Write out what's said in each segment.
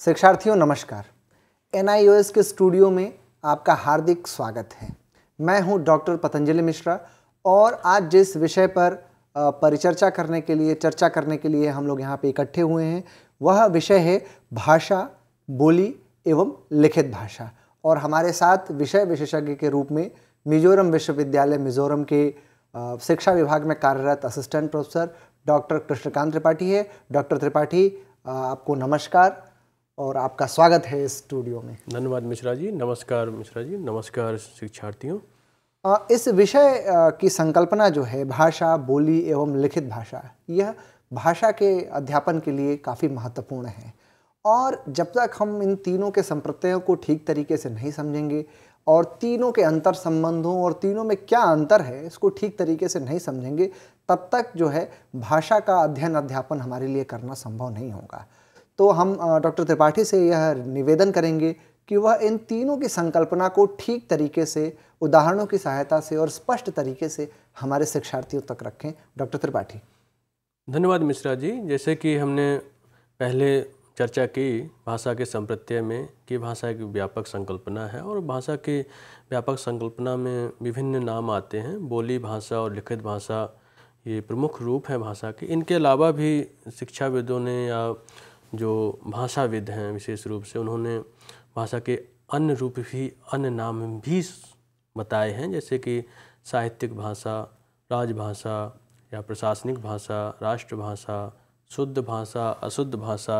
शिक्षार्थियों नमस्कार। NIOS के स्टूडियो में आपका हार्दिक स्वागत है। मैं हूं डॉक्टर पतंजलि मिश्रा और आज जिस विषय पर चर्चा करने के लिए हम लोग यहाँ पे इकट्ठे हुए हैं वह विषय है भाषा, बोली एवं लिखित भाषा। और हमारे साथ विषय विशेषज्ञ के रूप में मिजोरम विश्वविद्यालय मिजोरम के शिक्षा विभाग में कार्यरत assistant professor doctor Krishnakant Tripathi है। डॉक्टर त्रिपाठी, आपको नमस्कार और आपका स्वागत है इस स्टूडियो में। धन्यवाद मिश्रा जी। नमस्कार मिश्रा जी। नमस्कार शिक्षार्थियों। इस विषय की संकल्पना जो है भाषा, बोली एवं लिखित भाषा, यह भाषा के अध्यापन के लिए काफ़ी महत्वपूर्ण है। और जब तक हम इन तीनों के संप्रत्ययों को ठीक तरीके से नहीं समझेंगे और तीनों के अंतर संबंधों और तीनों में क्या अंतर है इसको ठीक तरीके से नहीं समझेंगे, तब तक जो है भाषा का अध्ययन अध्यापन हमारे लिए करना संभव नहीं होगा। तो हम डॉक्टर त्रिपाठी से यह निवेदन करेंगे कि वह इन तीनों की संकल्पना को ठीक तरीके से उदाहरणों की सहायता से और स्पष्ट तरीके से हमारे शिक्षार्थियों तक रखें। डॉक्टर त्रिपाठी। धन्यवाद मिश्रा जी। जैसे कि हमने पहले चर्चा की भाषा के संप्रत्यय में कि भाषा एक व्यापक संकल्पना है और भाषा के व्यापक संकल्पना में विभिन्न नाम आते हैं। बोली भाषा और लिखित भाषा ये प्रमुख रूप हैं भाषा के। इनके अलावा भी शिक्षाविदों ने या जो भाषाविद हैं विशेष रूप से उन्होंने भाषा के अन्य रूप भी, अन्य नाम भी बताए हैं, जैसे कि साहित्यिक भाषा, राजभाषा या प्रशासनिक भाषा, राष्ट्रभाषा, शुद्ध भाषा, अशुद्ध भाषा,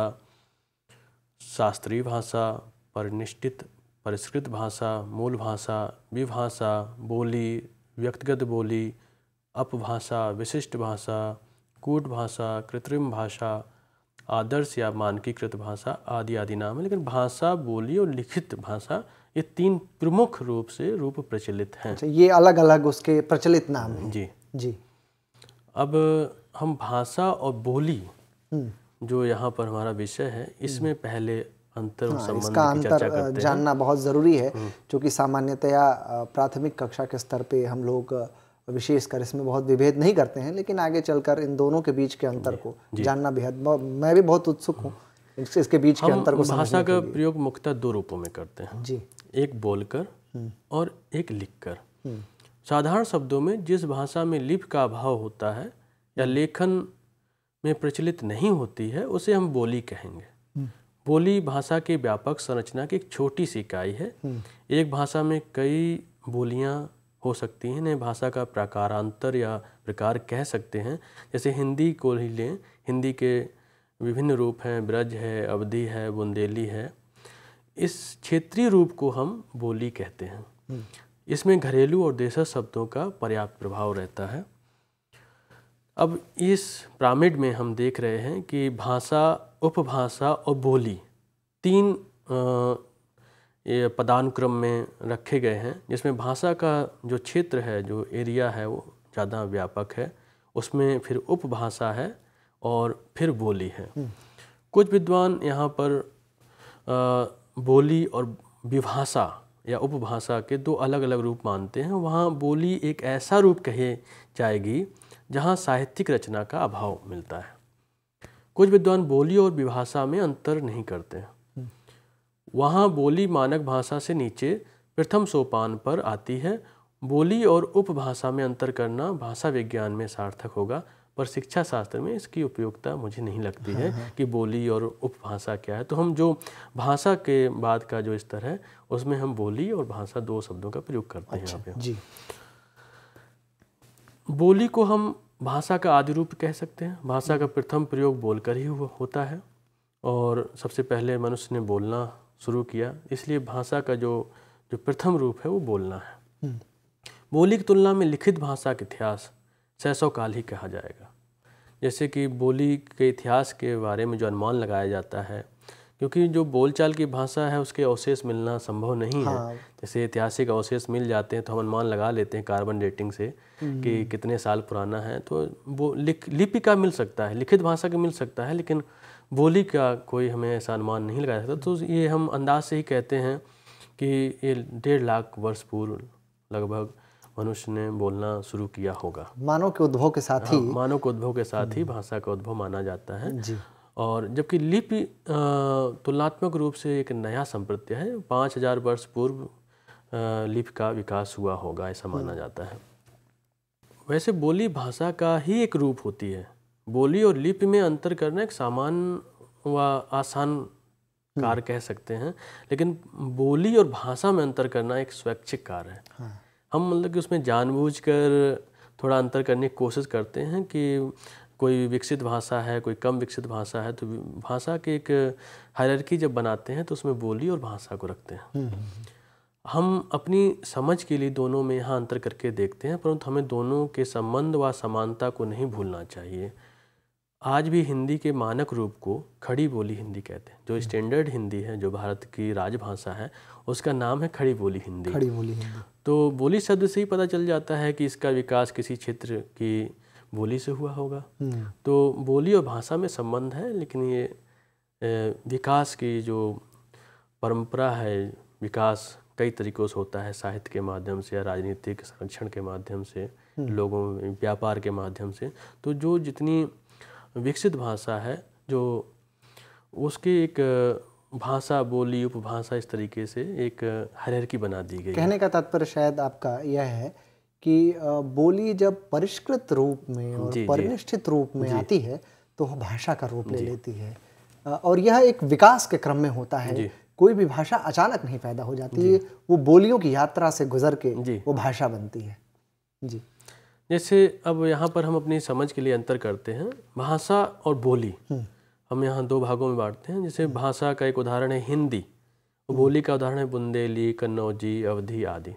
शास्त्रीय भाषा, परिनिष्ठित परिष्कृत भाषा, मूल भाषा, विभाषा, बोली, व्यक्तिगत बोली, अपभाषा, विशिष्ट भाषा, कूट भाषा, कृत्रिम भाषा, आदर्श या मानकीकृत भाषा आदि आदि नाम है। लेकिन भाषा, बोली और लिखित भाषा ये तीन प्रमुख रूप से रूप प्रचलित हैं। अच्छा, ये अलग अलग उसके प्रचलित नाम हैं। जी जी। अब हम भाषा और बोली जो यहाँ पर हमारा विषय है इसमें पहले अंतर और संबंध की चर्चा करते हैं। जानना बहुत ज़रूरी है क्योंकि सामान्यतया प्राथमिक कक्षा के स्तर पे हम लोग विशेषकर इसमें बहुत विभेद नहीं करते हैं, लेकिन आगे चलकर इन दोनों के बीच के अंतर को जानना बेहद, मैं भी बहुत उत्सुक हूँ इसके बीच के अंतर को समझने के लिए। भाषा का प्रयोग मुख्यतः दो रूपों में करते हैं जी, एक बोलकर और एक लिखकर। साधारण शब्दों में जिस भाषा में लिपि का अभाव होता है या लेखन में प्रचलित नहीं होती है उसे हम बोली कहेंगे। बोली भाषा के व्यापक संरचना की एक छोटी सी इकाई है। एक भाषा में कई बोलियां हो सकती हैं। इन्हें भाषा का प्रकारांतर या प्रकार कह सकते हैं। जैसे हिंदी को ही लें, हिंदी के विभिन्न रूप हैं, ब्रज है, अवधी है, बुंदेली है। इस क्षेत्रीय रूप को हम बोली कहते हैं। इसमें घरेलू और देशज शब्दों का पर्याप्त प्रभाव रहता है। अब इस पिरामिड में हम देख रहे हैं कि भाषा, उपभाषा और बोली तीन ये पदानुक्रम में रखे गए हैं, जिसमें भाषा का जो क्षेत्र है, जो एरिया है वो ज़्यादा व्यापक है। उसमें फिर उपभाषा है और फिर बोली है। कुछ विद्वान यहाँ पर बोली और विभाषा या उपभाषा के दो अलग अलग रूप मानते हैं। वहाँ बोली एक ऐसा रूप कही जाएगी जहाँ साहित्यिक रचना का अभाव मिलता है। कुछ विद्वान बोली और विभाषा में अंतर नहीं करते हैं। वहाँ बोली मानक भाषा से नीचे प्रथम सोपान पर आती है। बोली और उपभाषा में अंतर करना भाषा विज्ञान में सार्थक होगा, पर शिक्षा शास्त्र में इसकी उपयोगिता मुझे नहीं लगती है कि बोली और उपभाषा क्या है। तो हम जो भाषा के बाद का जो स्तर है उसमें हम बोली और भाषा दो शब्दों का प्रयोग करते हैं। यहाँ पे जी, बोली को हम भाषा का आदि रूप कह सकते हैं। भाषा का प्रथम प्रयोग बोलकर ही होता है और सबसे पहले मनुष्य ने बोलना शुरू किया, इसलिए भाषा का जो प्रथम रूप है वो बोलना है। बोली की तुलना में लिखित भाषा का इतिहास शैशव काल ही कहा जाएगा। जैसे कि बोली के इतिहास के बारे में जो अनुमान लगाया जाता है, क्योंकि जो बोलचाल की भाषा है उसके अवशेष मिलना संभव नहीं है। जैसे ऐतिहासिक अवशेष मिल जाते हैं तो हम अनुमान लगा लेते हैं कार्बन डेटिंग से कि कितने साल पुराना है। तो वो लिपि का मिल सकता है, लिखित भाषा का मिल सकता है, लेकिन बोली का कोई हमें ऐसा अनुमान नहीं लगाया सकता। तो ये हम अंदाज से ही कहते हैं कि ये 1.5 लाख वर्ष पूर्व लगभग मनुष्य ने बोलना शुरू किया होगा। मानव के उद्भव के साथ ही मानव के उद्भव के साथ ही भाषा का उद्भव माना जाता है। जी। और जबकि लिपि तुलनात्मक रूप से एक नया संप्रत्यय है। 5000 वर्ष पूर्व लिपि का विकास हुआ होगा ऐसा माना जाता है। वैसे बोली भाषा का ही एक रूप होती है। बोली और लिपि में अंतर करना एक सामान्य व आसान कार्य कह सकते हैं, लेकिन बोली और भाषा में अंतर करना एक स्वैच्छिक कार्य है। हाँ। हम मतलब कि उसमें जानबूझकर थोड़ा अंतर करने की कोशिश करते हैं कि कोई विकसित भाषा है, कोई कम विकसित भाषा है, तो भाषा के एक हायरार्की जब बनाते हैं तो उसमें बोली और भाषा को रखते हैं। हम अपनी समझ के लिए दोनों में यहाँ अंतर करके देखते हैं, परंतु हमें दोनों के संबंध व समानता को नहीं भूलना चाहिए। आज भी हिंदी के मानक रूप को खड़ी बोली हिंदी कहते हैं। जो स्टैंडर्ड हिंदी है, जो भारत की राजभाषा है, उसका नाम है खड़ी बोली हिंदी। खड़ी बोली हिंदी। तो बोली शब्द से ही पता चल जाता है कि इसका विकास किसी क्षेत्र की बोली से हुआ होगा। तो बोली और भाषा में संबंध है, लेकिन ये विकास की जो परंपरा है, विकास कई तरीक़ों से होता है, साहित्य के माध्यम से या राजनीतिक संरक्षण के माध्यम से, लोगों में व्यापार के माध्यम से। तो जो जितनी विकसित भाषा है, जो उसकी एक भाषा, बोली, उपभाषा, इस तरीके से एक हायरार्की बना दी गई। कहने का तात्पर्य शायद आपका यह है कि बोली जब परिष्कृत रूप में और परिनिष्ठित रूप में आती है तो वह भाषा का रूप ले लेती है, और यह एक विकास के क्रम में होता है। कोई भी भाषा अचानक नहीं पैदा हो जाती है, वो बोलियों की यात्रा से गुजर के वो भाषा बनती है। जी, जैसे अब यहाँ पर हम अपनी समझ के लिए अंतर करते हैं, भाषा और बोली हम यहाँ दो भागों में बांटते हैं। जैसे भाषा का एक उदाहरण है हिंदी, और बोली का उदाहरण है बुंदेली, कन्नौजी, अवधी आदि।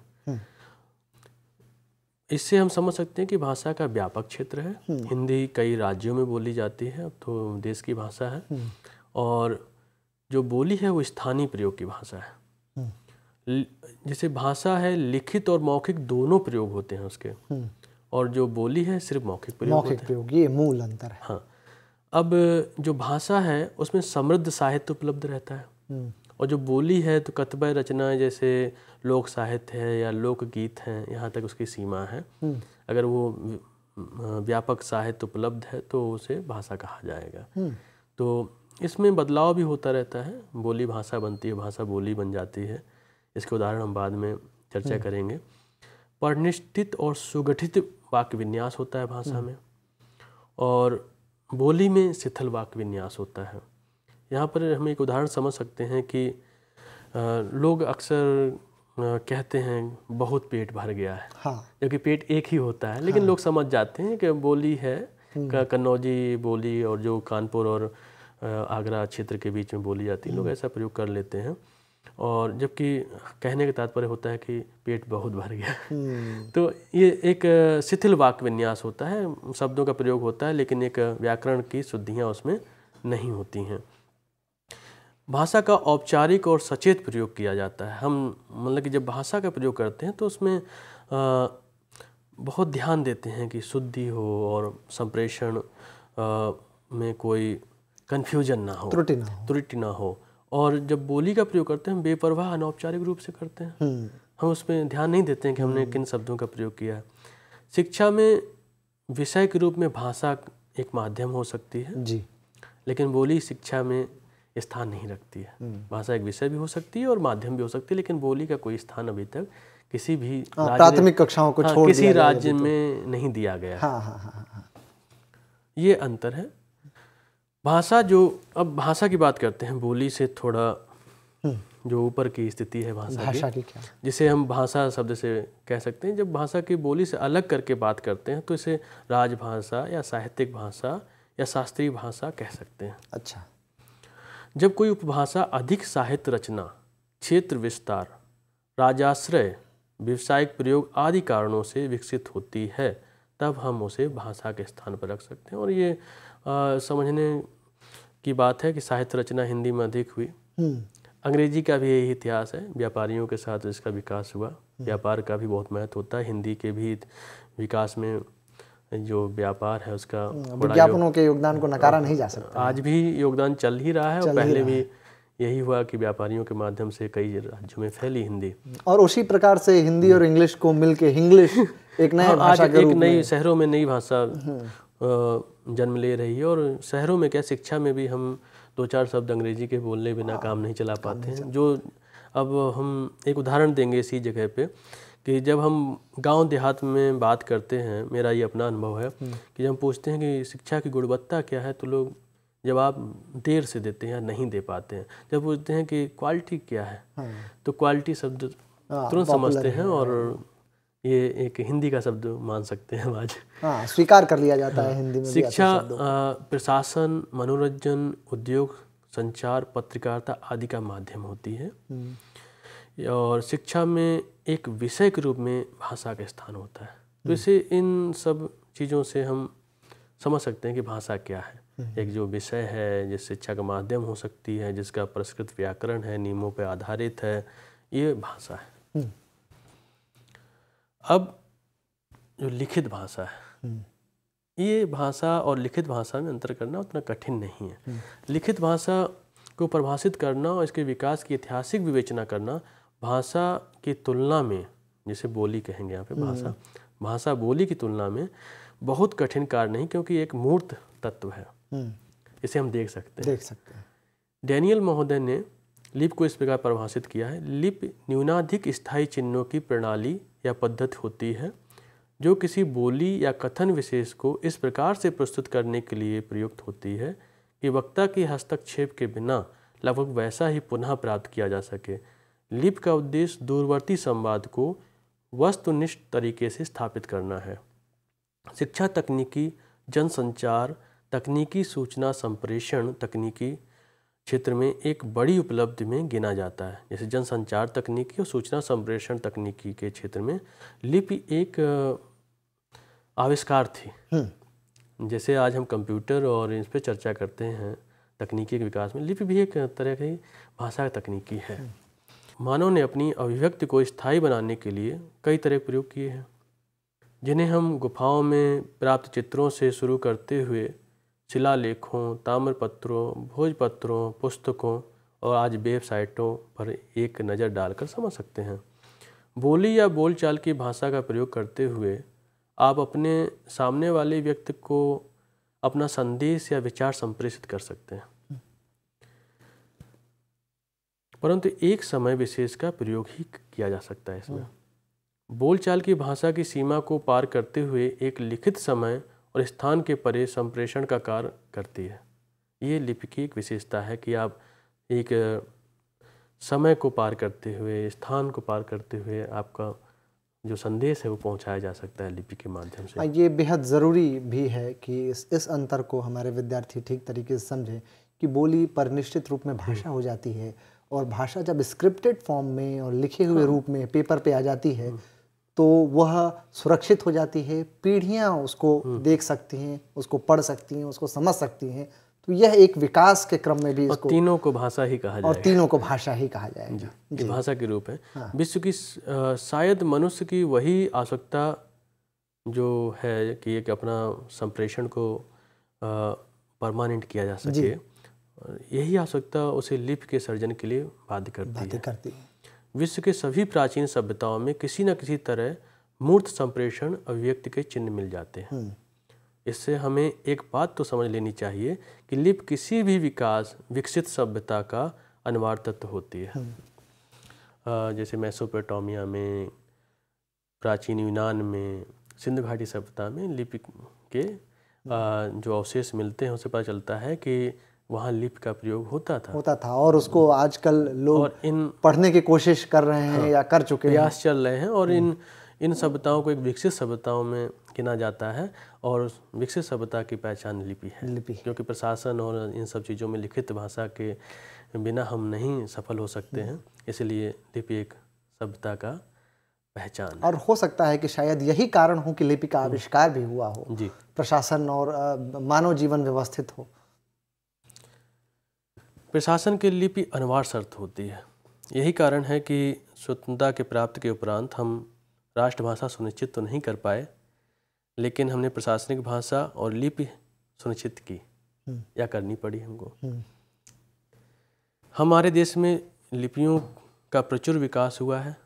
इससे हम समझ सकते हैं कि भाषा का व्यापक क्षेत्र है। हिंदी कई राज्यों में बोली जाती है, अब तो देश की भाषा है, और जो बोली है वो स्थानीय प्रयोग की भाषा है। जैसे भाषा है लिखित और मौखिक दोनों प्रयोग होते हैं उसके, और जो बोली है सिर्फ मौखिक प्रयोग। ये मूल अंतर है। हाँ, अब जो भाषा है उसमें समृद्ध साहित्य उपलब्ध रहता है, और जो बोली है तो कतिपय रचनाएं जैसे लोक साहित्य है या लोकगीत हैं, यहाँ तक उसकी सीमा है। अगर वो व्यापक साहित्य उपलब्ध है तो उसे भाषा कहा जाएगा। तो इसमें बदलाव भी होता रहता है, बोली भाषा बनती है, भाषा बोली बन जाती है। इसके उदाहरण हम बाद में चर्चा करेंगे। परिनिष्ठित और सुगठित वाक्य विन्यास होता है भाषा में, और बोली में शिथिल वाक्य विन्यास होता है। यहाँ पर हम एक उदाहरण समझ सकते हैं कि लोग अक्सर कहते हैं बहुत पेट भर गया है, जबकि पेट एक ही होता है, लेकिन लोग समझ जाते हैं कि बोली है कन्नौजी बोली, और जो कानपुर और आगरा क्षेत्र के बीच में बोली जाती है, लोग ऐसा प्रयोग कर लेते हैं, और जबकि कहने का तात्पर्य होता है कि पेट बहुत भर गया। तो ये एक शिथिल वाक्य विन्यास होता है, शब्दों का प्रयोग होता है, लेकिन एक व्याकरण की शुद्धियाँ उसमें नहीं होती हैं। भाषा का औपचारिक और सचेत प्रयोग किया जाता है। हम मतलब कि जब भाषा का प्रयोग करते हैं तो उसमें बहुत ध्यान देते हैं कि शुद्धि हो और संप्रेषण में कोई कन्फ्यूजन ना हो, त्रुटि ना हो। और जब बोली का प्रयोग करते हैं हम बेपरवाह अनौपचारिक रूप से करते हैं, हम उसमें ध्यान नहीं देते हैं कि हमने किन शब्दों का प्रयोग किया है। शिक्षा में विषय के रूप में भाषा एक माध्यम हो सकती है जी, लेकिन बोली शिक्षा में स्थान नहीं रखती है। भाषा एक विषय भी हो सकती है और माध्यम भी हो सकती है, लेकिन बोली का कोई स्थान अभी तक किसी भी प्राथमिक कक्षाओं को छोड़ किसी राज्य में नहीं दिया गया। ये अंतर है। भाषा अब भाषा की बात करते हैं, बोली से थोड़ा जो ऊपर की स्थिति है भाषा की क्या, जिसे हम भाषा शब्द से कह सकते हैं। जब भाषा की बोली से अलग करके बात करते हैं तो इसे राजभाषा या साहित्यिक भाषा या शास्त्रीय भाषा कह सकते हैं। अच्छा, जब कोई उपभाषा अधिक साहित्य रचना, क्षेत्र विस्तार, राजाश्रय, व्यावसायिक प्रयोग आदि कारणों से विकसित होती है, तब हम उसे भाषा के स्थान पर रख सकते हैं। और ये समझने की बात है कि साहित्य रचना हिंदी में अधिक हुई। अंग्रेजी का भी यही इतिहास है, व्यापारियों के साथ इसका विकास हुआ। व्यापार का भी बहुत महत्व होता है। हिंदी के भी विकास में जो व्यापार है उसका विज्ञापनों के योगदान को नकारा नहीं जा सकता। आज भी योगदान चल ही रहा है, और पहले भी यही हुआ कि व्यापारियों के माध्यम से कई राज्यों में फैली हिंदी। और उसी प्रकार से हिंदी और इंग्लिश को मिलके हिंग्लिश एक नए भाषा के रूप में, नई शहरों में नई भाषा जन्म ले रही है। और शहरों में क्या, शिक्षा में भी हम 2-4 शब्द अंग्रेजी के बोलने बिना काम नहीं चला पाते हैं। जो अब हम एक उदाहरण देंगे इसी जगह पे कि जब हम गांव देहात में बात करते हैं, मेरा ये अपना अनुभव है कि जब हम पूछते हैं कि शिक्षा की गुणवत्ता क्या है, तो लोग जवाब देर से देते हैं या नहीं दे पाते हैं। जब पूछते हैं कि क्वालिटी क्या है, तो क्वालिटी शब्द तुरंत समझते हैं और ये एक हिंदी का शब्द मान सकते हैं आज। स्वीकार कर लिया जाता है हिंदी में। शिक्षा प्रशासन, मनोरंजन, उद्योग, संचार, पत्रकारिता आदि का माध्यम होती है। और शिक्षा में एक विषय के रूप में भाषा का स्थान होता है। तो इसे इन सब चीज़ों से हम समझ सकते हैं कि भाषा क्या है। एक जो विषय है, जिस शिक्षा का माध्यम हो सकती है, जिसका परिष्कृत व्याकरण है, नियमों पर आधारित है, ये भाषा है। अब जो लिखित भाषा है, ये भाषा और लिखित भाषा में अंतर करना उतना कठिन नहीं है। लिखित भाषा को परिभाषित करना और इसके विकास की ऐतिहासिक विवेचना करना भाषा की तुलना में, जिसे बोली कहेंगे यहाँ पे, भाषा बोली की तुलना में बहुत कठिन कार्य नहीं, क्योंकि एक मूर्त तत्व है। इसे हम देख सकते हैं। डैनियल महोदय ने लिपि को इस प्रकार परिभाषित किया है: लिपि न्यूनाधिक स्थायी चिन्हों की प्रणाली या पद्धति होती है जो किसी बोली या कथन विशेष को इस प्रकार से प्रस्तुत करने के लिए प्रयुक्त होती है कि वक्ता के हस्तक्षेप के बिना लगभग वैसा ही पुनः प्राप्त किया जा सके। लिपि का उद्देश्य दूरवर्ती संवाद को वस्तुनिष्ठ तरीके से स्थापित करना है। शिक्षा तकनीकी, जनसंचार तकनीकी, सूचना संप्रेषण तकनीकी क्षेत्र में एक बड़ी उपलब्धि में गिना जाता है। जैसे जनसंचार तकनीकी और सूचना संप्रेषण तकनीकी के क्षेत्र में लिपि एक आविष्कार थी। जैसे आज हम कंप्यूटर और इस पर चर्चा करते हैं तकनीकी के विकास में, लिपि भी एक तरह की भाषा तकनीकी है। मानव ने अपनी अभिव्यक्ति को स्थायी बनाने के लिए कई तरह के प्रयोग किए हैं, जिन्हें हम गुफाओं में प्राप्त चित्रों से शुरू करते हुए शिलालेखों, ताम्रपत्रों, भोजपत्रों, पुस्तकों और आज वेबसाइटों पर एक नज़र डालकर समझ सकते हैं। बोली या बोलचाल की भाषा का प्रयोग करते हुए आप अपने सामने वाले व्यक्ति को अपना संदेश या विचार संप्रेषित कर सकते हैं, परंतु एक समय विशेष का प्रयोग ही किया जा सकता है इसमें। बोलचाल की भाषा की सीमा को पार करते हुए एक लिखित समय और स्थान के परे संप्रेषण का कार्य करती है। ये लिपि की एक विशेषता है कि आप एक समय को पार करते हुए, स्थान को पार करते हुए आपका जो संदेश है वो पहुंचाया जा सकता है लिपि के माध्यम से। ये बेहद ज़रूरी भी है कि इस अंतर को हमारे विद्यार्थी ठीक तरीके से समझें कि बोली पर निश्चित रूप में भाषा हो जाती है, और भाषा जब स्क्रिप्टेड फॉर्म में और लिखे हुए रूप में पेपर पे आ जाती है तो वह सुरक्षित हो जाती है। पीढ़ियाँ उसको देख सकती हैं, उसको पढ़ सकती हैं, उसको समझ सकती हैं। तो यह एक विकास के क्रम में भी इसको, तीनों को भाषा ही कहा जाएगा, और तीनों को भाषा ही कहा जाएगा। ये भाषा के रूप है। विश्व की शायद मनुष्य की वही आवश्यकता जो है कि एक अपना संप्रेषण को परमानेंट किया जा सके, यही आवश्यकता उसे लिपि के सर्जन के लिए बाध्य करती है। विश्व के सभी प्राचीन सभ्यताओं में किसी न किसी तरह मूर्त संप्रेषण अभिव्यक्ति के चिन्ह मिल जाते हैं। इससे हमें एक बात तो समझ लेनी चाहिए कि लिपि किसी भी विकसित सभ्यता का अनिवार्य तत्व होती है। जैसे मेसोपोटामिया में, प्राचीन यूनान में, सिंधु घाटी सभ्यता में लिपि के जो अवशेष मिलते हैं उससे पता चलता है कि वहाँ लिपि का प्रयोग होता था और उसको आजकल लोग पढ़ने की कोशिश कर रहे हैं या कर चुके हैं, प्रयास चल रहे हैं। और इन सभ्यताओं को एक विकसित सभ्यताओं में गिना जाता है, और विकसित सभ्यता की पहचान लिपि है, क्योंकि प्रशासन और इन सब चीज़ों में लिखित भाषा के बिना हम नहीं सफल हो सकते हैं। इसलिए लिपि एक सभ्यता का पहचान है। और हो सकता है कि शायद यही कारण हो कि लिपि का आविष्कार भी हुआ हो, प्रशासन और मानव जीवन व्यवस्थित हो। प्रशासन के लिपि अनिवार्य शर्त होती है। यही कारण है कि स्वतंत्रता के प्राप्ति के उपरांत हम राष्ट्रभाषा सुनिश्चित तो नहीं कर पाए, लेकिन हमने प्रशासनिक भाषा और लिपि सुनिश्चित की या करनी पड़ी हमको। हमारे देश में लिपियों का प्रचुर विकास हुआ है।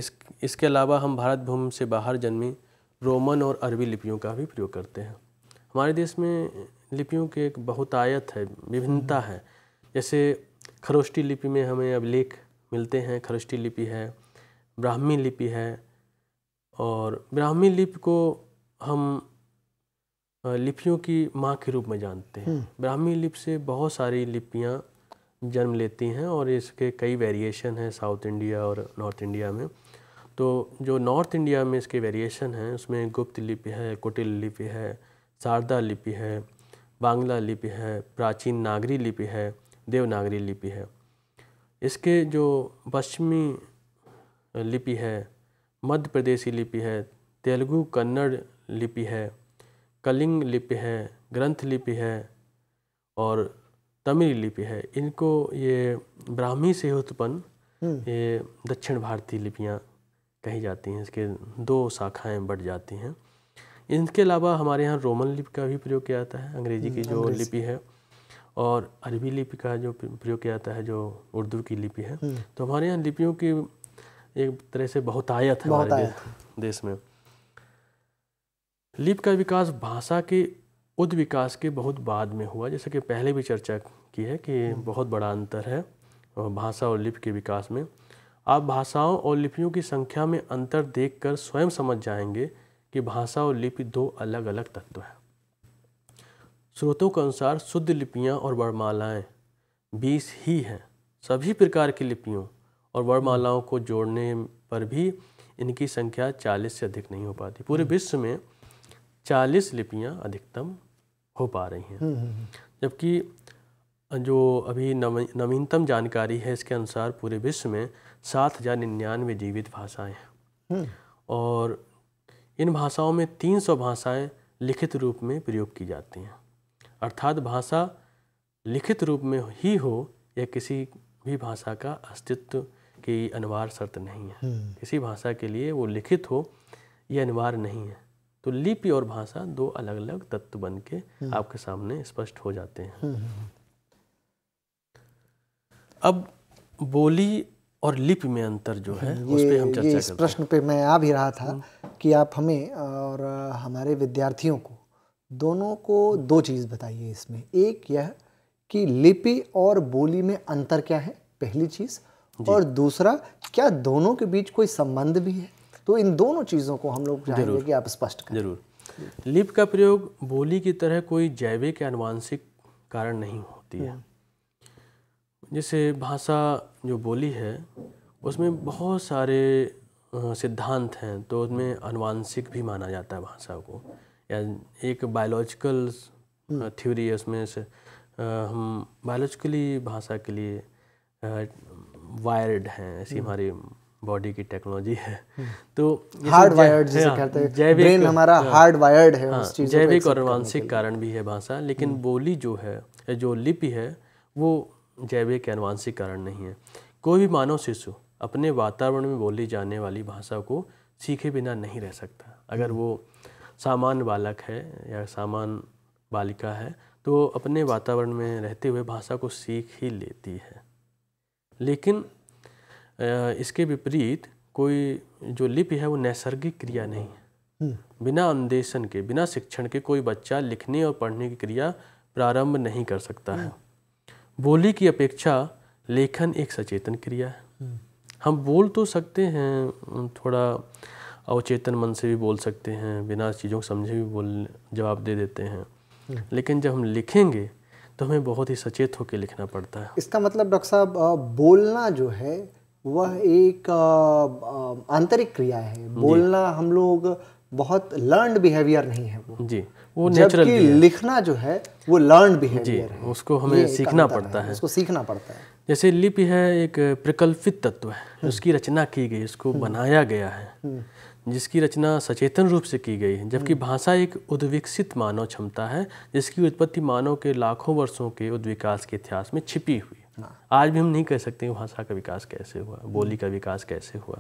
इसके अलावा हम भारत भूमि से बाहर जन्मी रोमन और अरबी लिपियों का भी प्रयोग करते हैं। हमारे देश में लिपियों के एक बहुतायत है, विभिन्नता है। जैसे खरोष्टी लिपि में हमें अभिलेख मिलते हैं, खरोष्टी लिपि है, ब्राह्मी लिपि है, और ब्राह्मी लिपि को हम लिपियों की माँ के रूप में जानते हैं। ब्राह्मी लिपि से बहुत सारी लिपियाँ जन्म लेती हैं और इसके कई वेरिएशन हैं साउथ इंडिया और नॉर्थ इंडिया में। तो जो नॉर्थ इंडिया में इसके वेरिएशन हैं उसमें गुप्त लिपि है, कुटिल लिपि है, शारदा लिपि है, बांग्ला लिपि है, प्राचीन नागरी लिपि है, देवनागरी लिपि है। इसके जो पश्चिमी लिपि है, मध्य प्रदेशी लिपि है, तेलुगु कन्नड़ लिपि है, कलिंग लिपि है, ग्रंथ लिपि है और तमिल लिपि है। इनको ये ब्राह्मी से उत्पन्न ये दक्षिण भारतीय लिपियाँ कही जाती हैं। इसके 2 शाखाएं बढ़ जाती हैं। इनके अलावा हमारे यहाँ रोमन लिपि का भी प्रयोग किया जाता है, अंग्रेजी की जो लिपि है, और अरबी लिपि का जो प्रयोग किया जाता है जो उर्दू की लिपि है। तो हमारे यहाँ लिपियों की एक तरह से बहुतायत है हमारे देश में। लिपि का विकास भाषा के उद विकास के बहुत बाद में हुआ, जैसे कि पहले भी चर्चा की है कि बहुत बड़ा अंतर है भाषा और लिपि के विकास में। आप भाषाओं और लिपियों की संख्या में अंतर देखकर स्वयं समझ जाएंगे कि भाषा और लिपि 2 अलग अलग तत्व हैं। स्रोतों के अनुसार शुद्ध लिपियां और वर्णमालाएं 20 ही हैं। सभी प्रकार की लिपियों और वर्णमालाओं को जोड़ने पर भी इनकी संख्या 40 से अधिक नहीं हो पाती। पूरे विश्व में 40 लिपियां अधिकतम हो पा रही हैं, जबकि जो अभी नवीनतम जानकारी है इसके अनुसार पूरे विश्व में 7099 जीवित भाषाएं हैं और इन भाषाओं में 300 भाषाएं लिखित रूप में प्रयोग की जाती हैं। अर्थात भाषा लिखित रूप में ही हो या किसी भी भाषा का अस्तित्व की अनिवार्य शर्त नहीं है। किसी भाषा के लिए वो लिखित हो यह अनिवार्य नहीं है। तो लिपि और भाषा 2 अलग अलग तत्व बन के आपके सामने स्पष्ट हो जाते हैं। अब बोली और लिपि में अंतर जो है उस पे हम चर्चा करते हैं। इस प्रश्न पे मैं आ भी रहा था कि आप हमें और हमारे विद्यार्थियों को दोनों को 2 चीज़ बताइए इसमें। एक यह कि लिपि और बोली में अंतर क्या है, पहली चीज़, और दूसरा क्या दोनों के बीच कोई संबंध भी है। तो इन दोनों चीज़ों को हम लोग चाहेंगे कि आप स्पष्ट करें। जरूर। लिपि का प्रयोग बोली की तरह कोई जैविक या आनुवांशिक कारण नहीं होती है। जैसे भाषा जो बोली है उसमें बहुत सारे सिद्धांत हैं, तो उसमें आनुवांशिक भी माना जाता है भाषा को, या एक बायोलॉजिकल थ्योरी है उसमें से हम बायोलॉजिकली भाषा के लिए वायर्ड हैं, ऐसी हमारी बॉडी की टेक्नोलॉजी है। तो हार्ड वायर्ड जिसे कहते हैं, ब्रेन हमारा हार्ड वायर्ड है उस चीज़ को जैविक और आनुवांशिक कारण भी है भाषा, लेकिन बोली जो है, जो लिपि है, वो जैविक या आनुवांशिक कारण नहीं है। कोई भी मानव शिशु अपने वातावरण में बोली जाने वाली भाषा को सीखे बिना नहीं रह सकता। अगर वो सामान्य बालक है या सामान्य बालिका है तो अपने वातावरण में रहते हुए भाषा को सीख ही लेती है। लेकिन इसके विपरीत कोई जो लिपि है वो नैसर्गिक क्रिया नहीं है। बिना अन्वेषण के, बिना शिक्षण के कोई बच्चा लिखने और पढ़ने की क्रिया प्रारंभ नहीं कर सकता है। बोली की अपेक्षा लेखन एक सचेतन क्रिया है। हम बोल तो सकते हैं, थोड़ा अवचेतन मन से भी बोल सकते हैं, बिना चीज़ों को समझे भी जवाब दे देते हैं, लेकिन जब हम लिखेंगे तो हमें बहुत ही सचेत होकर लिखना पड़ता है। इसका मतलब डॉक्टर साहब, बोलना जो है वह एक आंतरिक क्रिया है। बोलना हम लोग बहुत लर्नड बिहेवियर नहीं है वो जी, वो नेचुरल है। लिखना जो है वो लर्नड बिहेवियर है, उसको हमें सीखना पड़ता है। उसको सीखना पड़ता है। जैसे लिपि है एक प्रकल्पित तत्व है, उसकी रचना की गई, उसको बनाया गया है, जिसकी रचना सचेतन रूप से की गई है। जबकि भाषा एक उद्विकसित मानव क्षमता है जिसकी उत्पत्ति मानव के लाखों वर्षों के उद्विकास के इतिहास में छिपी हुई। आज भी हम नहीं कह सकते भाषा का विकास कैसे हुआ, बोली का विकास कैसे हुआ।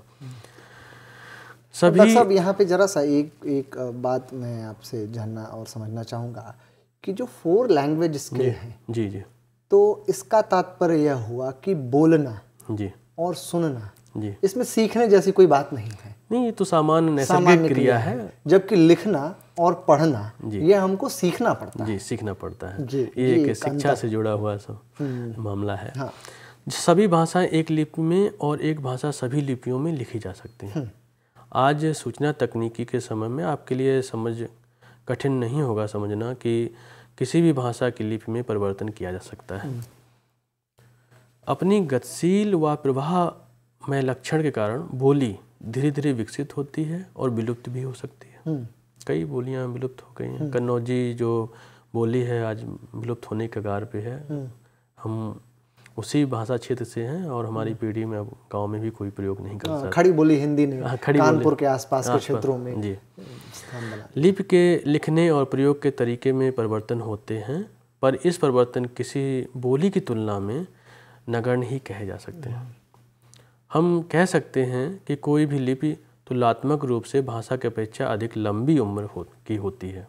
सभी सब यहाँ पे जरा सा एक बात मैं आपसे जानना और समझना चाहूँगा कि जो 4 लैंग्वेज स्किल है जी जी, तो इसका तात्पर्य यह हुआ कि बोलना जी और सुनना जी, इसमें सीखने जैसी कोई बात नहीं है। नहीं, ये तो सामान्य नैसर्गिक क्रिया है। जबकि लिखना और पढ़ना ये हमको सीखना पड़ता है। जी, सीखना पड़ता है जी, ये एक शिक्षा से जुड़ा हुआ सब मामला है। हाँ। सभी भाषाएं एक लिपि में और एक भाषा सभी लिपियों में लिखी जा सकती हैं। आज सूचना तकनीकी के समय में आपके लिए समझ कठिन नहीं होगा समझना कि किसी भी भाषा की लिपि में परिवर्तन किया जा सकता है। अपनी गतिशील व प्रवाहमय लक्षण के कारण बोली धीरे धीरे विकसित होती है और विलुप्त भी हो सकती है। कई बोलियां विलुप्त हो गई हैं। कन्नौजी जो बोली है आज विलुप्त होने के कगार पे है। हम उसी भाषा क्षेत्र से हैं और हमारी पीढ़ी में अब गांव में भी कोई प्रयोग नहीं कर सकता। खड़ी बोली हिंदी ने कानपुर के आसपास के क्षेत्रों में जी लिपि के लिखने और प्रयोग के तरीके में परिवर्तन होते हैं, पर इस परिवर्तन किसी बोली की तुलना में नगण्य ही कहे जा सकते हैं। हम कह सकते हैं कि कोई भी लिपि तुलनात्मक रूप से भाषा की अपेक्षा अधिक लंबी उम्र की होती है।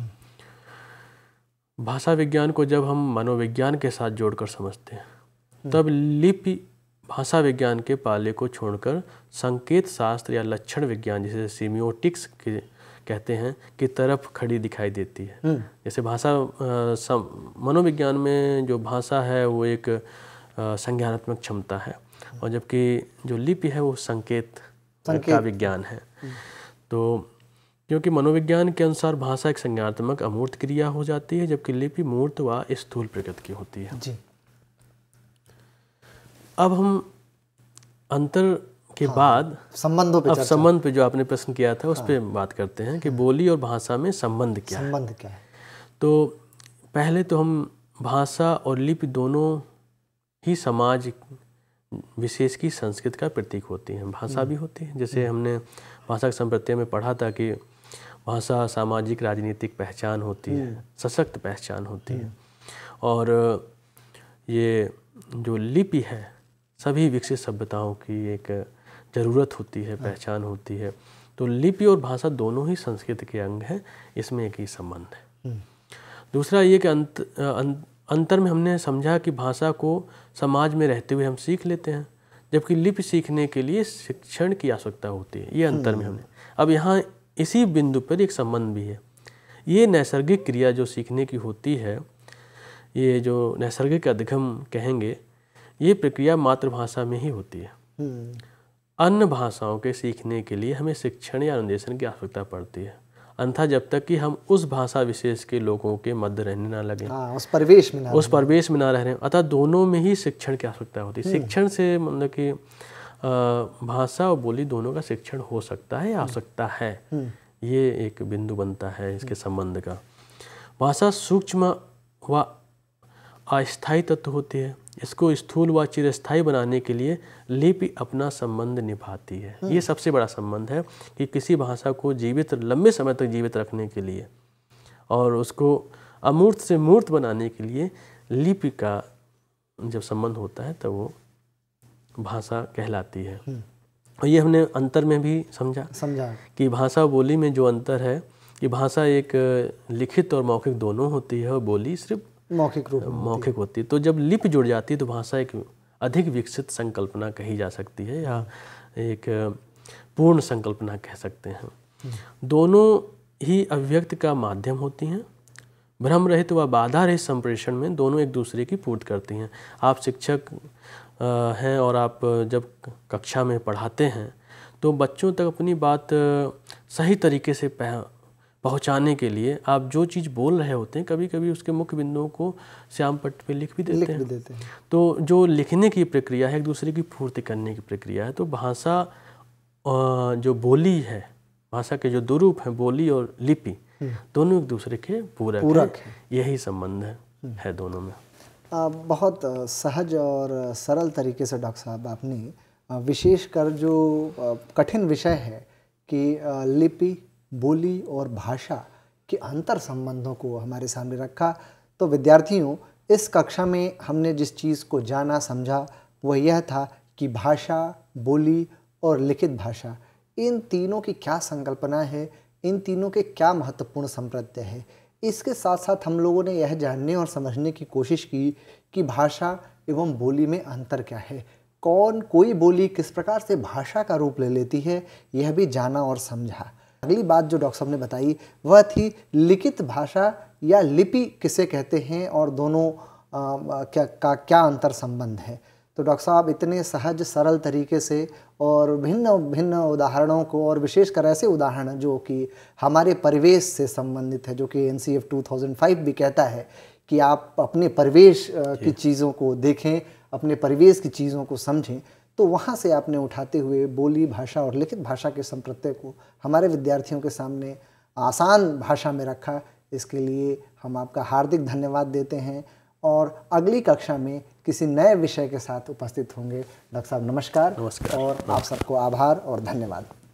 भाषा विज्ञान को जब हम मनोविज्ञान के साथ जोड़कर समझते हैं तब लिपि भाषा विज्ञान के पाले को छोड़कर संकेत शास्त्र या लक्षण विज्ञान जिसे सीमियोटिक्स कहते हैं की तरफ खड़ी दिखाई देती है। जैसे भाषा मनोविज्ञान में जो भाषा है वो एक संज्ञानात्मक क्षमता है और जबकि जो लिपि है वो संकेत का विज्ञान है। तो क्योंकि मनोविज्ञान के अनुसार भाषा एक संज्ञानात्मक अमूर्त क्रिया हो जाती है जबकि लिपि मूर्त व स्थूल प्रकृति की होती है। जी। अब हम अंतर के बाद संबंधों पे संबंध पे जो आपने प्रश्न किया था उस पर बात करते हैं कि बोली और भाषा में संबंध क्या है। तो पहले तो हम भाषा और लिपि दोनों ही समाज विशेष की संस्कृति का प्रतीक होती हैं। भाषा भी होती है, जैसे हमने भाषा के संप्रत्यय में पढ़ा था कि भाषा सामाजिक राजनीतिक पहचान होती है, सशक्त पहचान होती है। और ये जो लिपि है सभी विकसित सभ्यताओं की एक ज़रूरत होती है, पहचान होती है। तो लिपि और भाषा दोनों ही संस्कृति के अंग हैं, इसमें एक ही संबंध है। दूसरा ये कि अंतर में हमने समझा कि भाषा को समाज में रहते हुए हम सीख लेते हैं जबकि लिपि सीखने के लिए शिक्षण की आवश्यकता होती है। ये अंतर में हमने अब यहाँ इसी बिंदु पर एक संबंध भी है। ये नैसर्गिक क्रिया जो सीखने की होती है, ये जो नैसर्गिक अधिगम कहेंगे, ये प्रक्रिया मातृभाषा में ही होती है। अन्य भाषाओं के सीखने के लिए हमें शिक्षण या अनुदेशन की आवश्यकता पड़ती है, अन्यथा जब तक कि हम उस भाषा विशेष के लोगों के मध्य रहने ना लगे, उस परिवेश में ना रह रहे हैं, अतः दोनों में ही शिक्षण की आवश्यकता होती है। शिक्षण से मतलब कि भाषा और बोली दोनों का शिक्षण हो सकता है या आवश्यकता है, ये एक बिंदु बनता है इसके संबंध का। भाषा सूक्ष्म व अस्थायी तत्व होती है, इसको स्थूल व चिरस्थायी बनाने के लिए लिपि अपना संबंध निभाती है। ये सबसे बड़ा संबंध है कि किसी भाषा को जीवित लंबे समय तक जीवित रखने के लिए और उसको अमूर्त से मूर्त बनाने के लिए लिपि का जब संबंध होता है तब वो भाषा कहलाती है। और ये हमने अंतर में भी समझा कि भाषा और बोली में जो अंतर है कि भाषा एक लिखित और मौखिक दोनों होती है और बोली सिर्फ मौखिक होती है। तो जब लिपि जुड़ जाती है तो भाषा एक अधिक विकसित संकल्पना कही जा सकती है या एक पूर्ण संकल्पना कह सकते हैं। दोनों ही अभिव्यक्ति का माध्यम होती हैं। भ्रम रहित व बाधा रहित संप्रेषण में दोनों एक दूसरे की पूर्ति करती हैं। आप शिक्षक हैं और आप जब कक्षा में पढ़ाते हैं तो बच्चों तक अपनी बात सही तरीके से पहुंचाने के लिए आप जो चीज़ बोल रहे होते हैं कभी कभी उसके मुख्य बिंदुओं को श्याम पट्ट पे लिख भी देते हैं। तो जो लिखने की प्रक्रिया है एक दूसरे की पूर्ति करने की प्रक्रिया है। तो भाषा जो बोली है, भाषा के जो दो रूप हैं बोली और लिपि, दोनों एक दूसरे के पूरक है। यही संबंध है दोनों में। बहुत सहज और सरल तरीके से डॉक्टर साहब आपने विशेषकर जो कठिन विषय है कि लिपि, बोली और भाषा के अंतर संबंधों को हमारे सामने रखा। तो विद्यार्थियों, इस कक्षा में हमने जिस चीज़ को जाना समझा वह यह था कि भाषा, बोली और लिखित भाषा, इन तीनों की क्या संकल्पना है, इन तीनों के क्या महत्वपूर्ण संप्रत्यय है। इसके साथ साथ हम लोगों ने यह जानने और समझने की कोशिश की कि भाषा एवं बोली में अंतर क्या है, कोई बोली किस प्रकार से भाषा का रूप ले लेती है, यह भी जाना और समझा। अगली बात जो डॉक्टर साहब ने बताई वह थी लिखित भाषा या लिपि किसे कहते हैं और दोनों क्या अंतर संबंध है। तो डॉक्टर साहब इतने सहज सरल तरीके से और भिन्न भिन्न उदाहरणों को, और विशेषकर ऐसे उदाहरण जो कि हमारे परिवेश से संबंधित है, जो कि NCF 2005 भी कहता है कि आप अपने परिवेश की चीज़ों को देखें, अपने परिवेश की चीज़ों को समझें, तो वहाँ से आपने उठाते हुए बोली भाषा और लिखित भाषा के संप्रत्यय को हमारे विद्यार्थियों के सामने आसान भाषा में रखा। इसके लिए हम आपका हार्दिक धन्यवाद देते हैं और अगली कक्षा में किसी नए विषय के साथ उपस्थित होंगे। डॉक्टर साहब नमस्कार। नमस्कार और आप सबको आभार और धन्यवाद।